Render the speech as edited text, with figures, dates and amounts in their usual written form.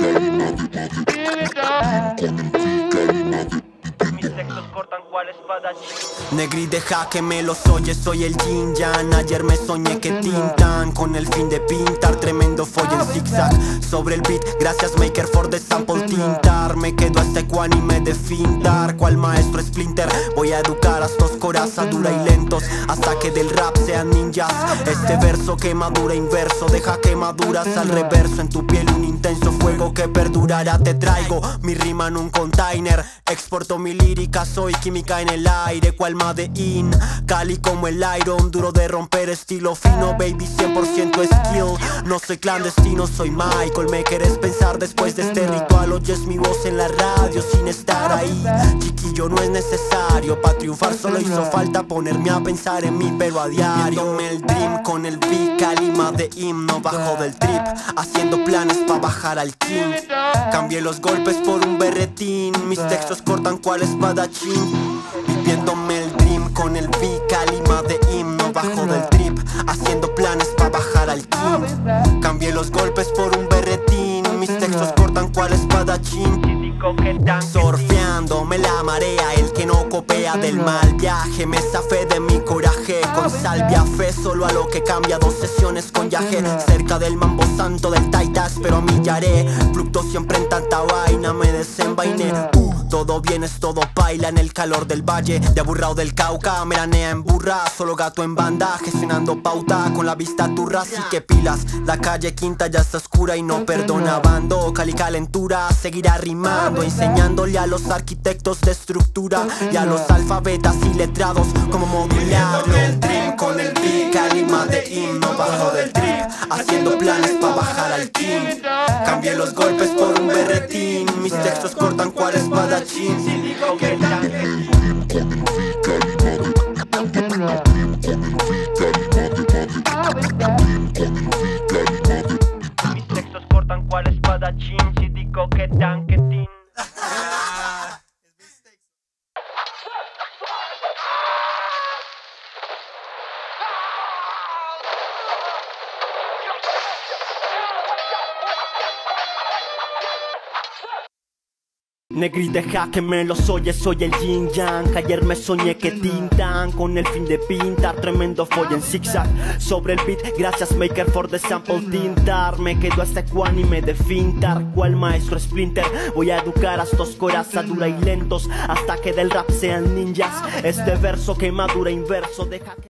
Mis textos cortan cual espadachín. Negri, deja que me los oye, soy el Yin Yang. Ayer me soñé que tintan con el fin de pintar tremendo folle en zigzag sobre el beat. Gracias Maker for the sample tintar. Me quedo hasta ecuánime de fintar cual maestro Splinter. Voy a educar a estos coraza dura y lentos hasta que del rap sean ninjas. Este verso que madura inverso, deja quemaduras al reverso. En tu piel un intenso fuego que perdurará. Te traigo mi rima en un container. Exporto mi lírica, soy química en el aire cual Made in Cali como el Iron. Duro de romper, estilo fino, baby, 100% skill. No soy clandestino, soy Michael. Me querés pensar después de este ritual. Oyes mi voz en la radio sin estar ahí. Chiquillo, no es necesario. Pa' triunfar solo hizo falta ponerme a pensar en mí, pero a diario. Viéndome el dream con el beat, Cali Made in. No bajo del trip, haciendo planes pa' bajar al king. Cambié los golpes por un berretín. Mis textos cortan cual espadachín. Viviéndome el dream con el beat, Cali Made in. No bajo del trip, haciendo planes pa' bajar al king. Cambié los golpes por un berretín. Mis textos cortan cual espadachín. Surfeándome la marea, el que no copia del mal viaje. Me zafé de mi coraje con salvia fe, solo a lo que cambia. 2 sesiones con yaje, cerca del mambo santo del taitas, pero a mí yaré. Flucto siempre en tanta vaina, me desenvainé. Todo bien es todo baila en el calor del valle. De aburrado del Cauca, meranea en burra. Solo gato en banda, gestionando pauta con la vista turra, así que pilas. La calle Quinta ya está oscura y no perdona bando. Cali calentura, seguirá rimando, enseñándole a los arquitectos de estructura y a los alfabetas y letrados cómo modularlo. El dream con el beat, Cali Made in. No bajo del trip, haciendo planes pa' bajar al king. Cambié los golpes por un berretín. Mis textos cortan cual espadachín. Si digo que mis textos cortan cual espadachín. Si digo que tanquetín. Negri, deja que me los oye, soy el Yin Yang. Ayer me soñé que tintan con el fin de pintar tremendo folle en zigzag sobre el beat. Gracias Maker for the sample tintar. Me quedo hasta ecuánime de fintar cual maestro Splinter. Voy a educar a estos coraza dura y lentos hasta que del rap sean ninjas. Este verso que madura inverso, deja que